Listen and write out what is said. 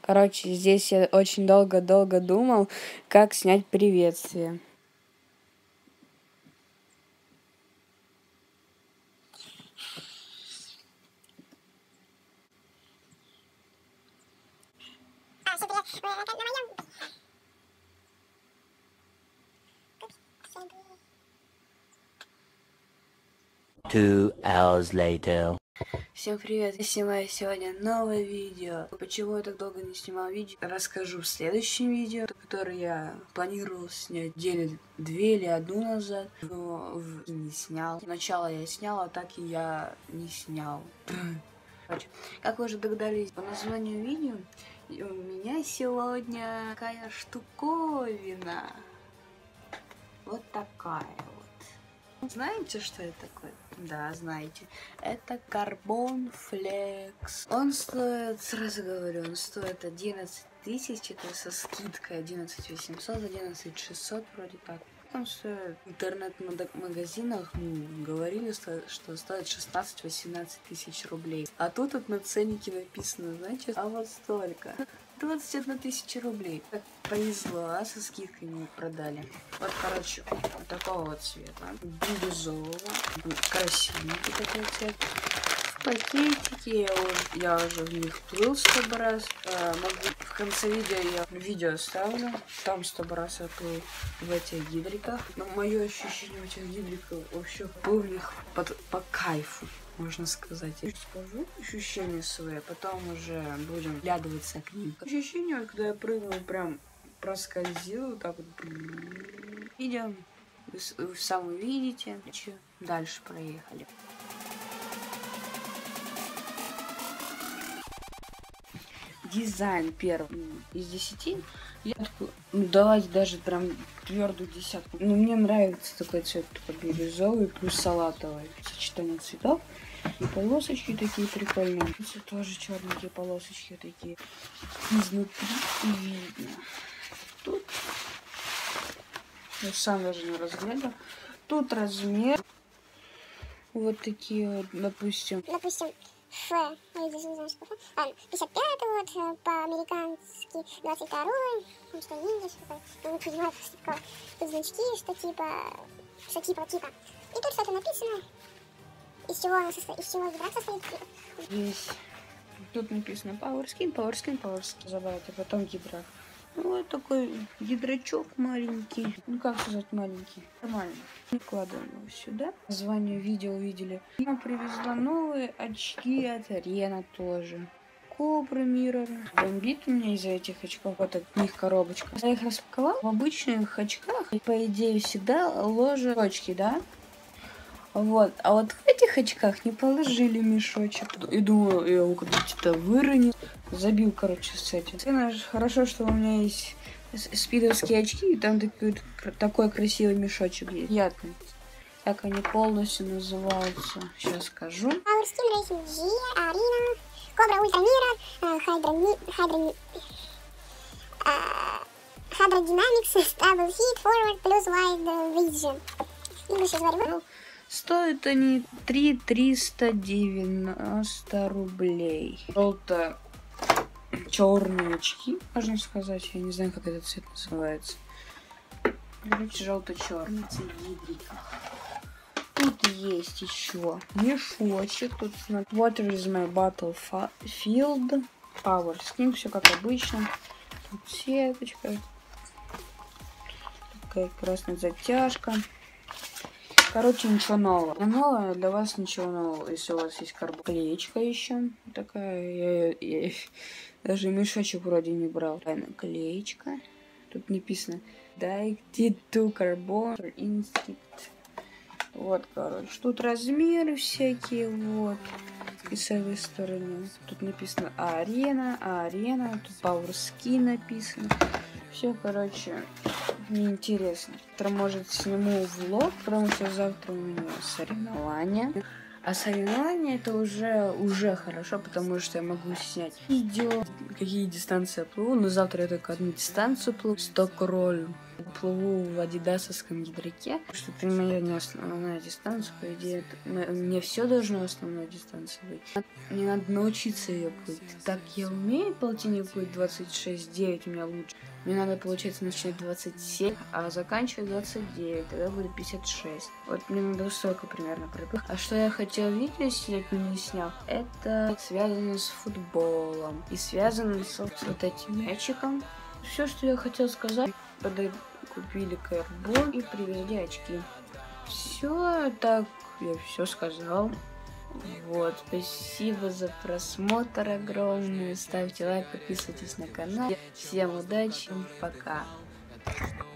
Короче, здесь я очень долго-долго думал, как снять приветствие. Всем привет! Вы опять на моем. 2 hours later. Всем привет! Я снимаю сегодня новое видео. Почему я так долго не снимал видео, расскажу в следующем видео, которое я планировал снять недели 2 или 1 назад, но не снял. Сначала я снял, а так и я не снял. Как вы уже догадались по названию видео, у меня сегодня такая штуковина. Вот такая вот. Знаете, что это такое? Да, знаете. Это Carbon Flex. Он стоит, сразу говорю, он стоит 11 тысяч, это со скидкой 11 800, 11 600 вроде так. Там стоит в интернет-магазинах, говорили, что стоит 16-18 тысяч рублей. А тут вот на ценнике написано, знаете, а вот столько. 21 тысяча рублей. Так повезло, а со скидкой мне продали. Вот, короче, вот такого вот цвета. Бирюзового. Красивенький такой цвет. В пакетике я уже в них плыл 100 раз. В конце видео ставлю. Там 100 раз я плыл в этих гидриках. Но мое ощущение в этих гидриках вообще был в них по кайфу, можно сказать. Я скажу ощущения свои, потом уже будем глядываться к ним. Ощущение, когда я прыгнул, прям проскользил, так вот. Идем. Вы сам увидите. Дальше проехали. Дизайн первый из 10. Я такой, давайте даже прям твердую десятку. Мне нравится такой цвет, такой бирюзовый плюс салатовый. Сочетание цветов. И полосочки такие прикольные. Тут тоже черненькие полосочки такие. Изнутри видно. Тут я сам даже не разглядел. Тут размер. Вот такие вот, допустим. Ф, я здесь не знаю, что Ф. 55 вот, по-американски, 22-й, там что, ниндзя, что-то, я не понимаю, что такое. Тут значки, что типа. И тут что-то написано, из чего гидрак состоит. Здесь, тут написано Power Skin. Забавите, потом гидрак. Вот такой гидрачок маленький. Ну, как сказать маленький? Нормально. Вкладываем его сюда. Название видео увидели. Я привезла новые очки от Арена тоже. Кобра Миррор. Бомбит у меня из-за этих очков. Вот от них коробочка. Я их распаковала в обычных очках. И, по идее, всегда ложат очки, да? Вот. А вот в этих очках не положили мешочек. И думаю, я его как-то выронил. Забил, короче, с этим. Хорошо, что у меня есть спидовские очки, и там такой красивый мешочек есть. Приятный. Как они полностью называются, сейчас скажу. Power Skin Racing G, Arena, Cobra Ultra Mirror, Hydrodynamics, Stable Heat, Forward plus Wide Vision. English is very good. Стоят они 390 рублей. Желто-черные очки, можно сказать. Я не знаю, как этот цвет называется. Короче, желто-черный цвет гидрика. Тут есть еще мешочек. Тут Water is my battlefield. Power Skin, все как обычно. Тут сеточка. Такая красная затяжка. Короче, ничего нового. Новое для вас ничего нового. Если у вас есть клеечка еще. Такая. Я даже мешочек вроде не брал. Клеечка. Тут написано Directed to Carbon Instinct. Вот, короче. Тут размеры всякие. Вот. И с этой стороны. Тут написано Арена. Тут Power Skin написано. Все, короче, неинтересно. Завтра, может, сниму влог, потому что завтра у меня соревнования. А соревнования это уже хорошо, потому что я могу снять видео, какие дистанции я плыву. Но завтра я только одну дистанцию плыву. Стокролл Плыву в адидасовском ядраке, что это моя не основная дистанция, по идее, мне все должно основной дистанции быть. Мне надо научиться ее плыть. Так я умею полтинник плыть 26,9, у меня лучше. Мне надо, получается, начать 27, а заканчивать 29, тогда будет 56. Вот мне надо столько примерно проплыть. А что я хотел видео снять, но не снял, это связано с футболом и связано с вот этим мячиком. Все, что я хотел сказать, купили карбон и привезли очки. Все, так я все сказал. Вот, спасибо за просмотр огромный. Ставьте лайк, подписывайтесь на канал. Всем удачи, пока.